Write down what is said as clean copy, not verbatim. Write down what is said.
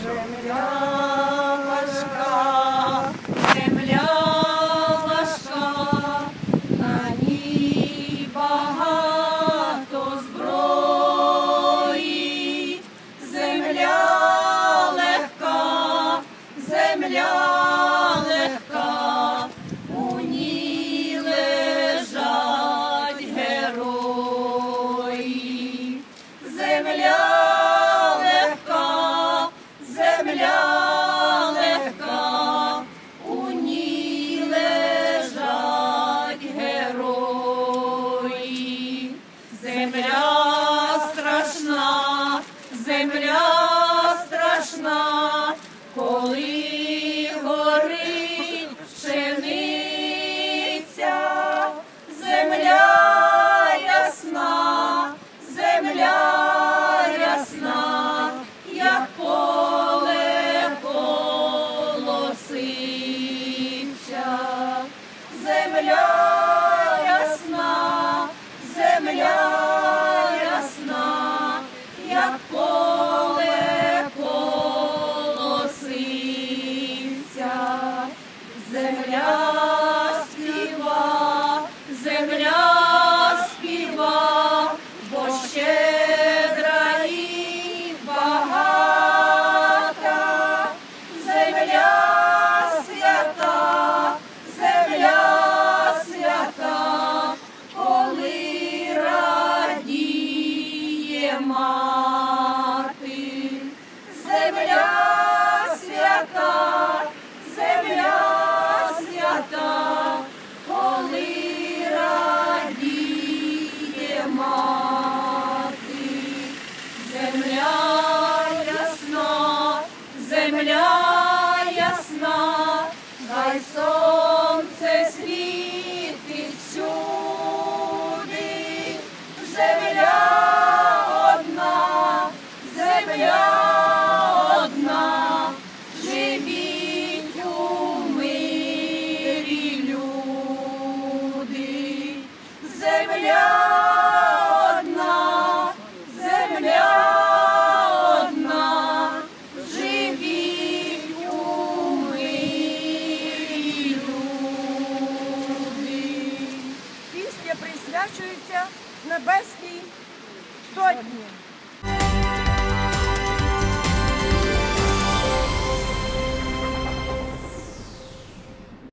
Земля важка, земля важка, на ній багато зброї. Земля легка, земля легка, у ній лежать герої. Земля земля легка, у ній лежать герої. Земля страшна, земля страшна, коли горить пшениця. Земля ясна, земля ясна, як поле колоситься. Земля ясна, земля ясна, як поле колоситься. Земля співа, земля співа, бо щедра і багата. Земля свята, земля свята, коли радіє мати. Земля свята, земля свята, коли радіє мати. Земля ясна, земля ясна, хай сонце світить всюди. Земля одна, земля одна, живіть у мирі люди. Земля одна, земля одна, живіть у мирі люди. Пісня присвячується Небесній Сотні.